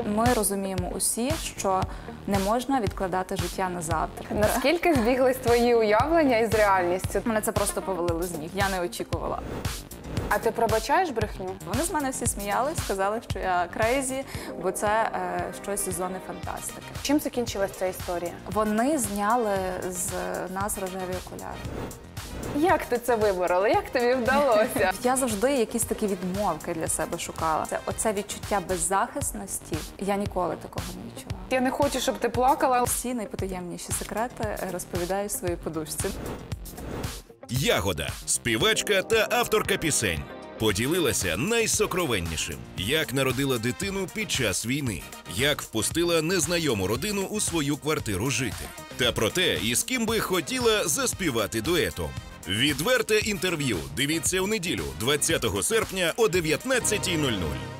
Ми розуміємо усі, що не можна відкладати життя на завтра. Наскільки збіглись твої уявлення із реальністю? Мене це просто повалило з ніг, я не очікувала. А ти пробачаєш брехню? Вони з мене всі сміялись, сказали, що я крейзі, бо це щось із зони фантастики. Чим закінчилась ця історія? Вони зняли з нас рожеві окуляри. Як ти це виборола? Як тобі вдалося? Я завжди якісь такі відмовки для себе шукала. Оце відчуття беззахисності, я ніколи такого не відчувала. Я не хочу, щоб ти плакала. Всі найпотаємніші секрети розповідаю своїй подушці. Ягода – співачка та авторка пісень. Поділилася найсокровеннішим. Як народила дитину під час війни. Як впустила незнайому родину у свою квартиру жити. Та про те, із ким би хотіла заспівати дуетом. Відверте інтерв'ю. Дивіться у неділю, 20 серпня о 19:00.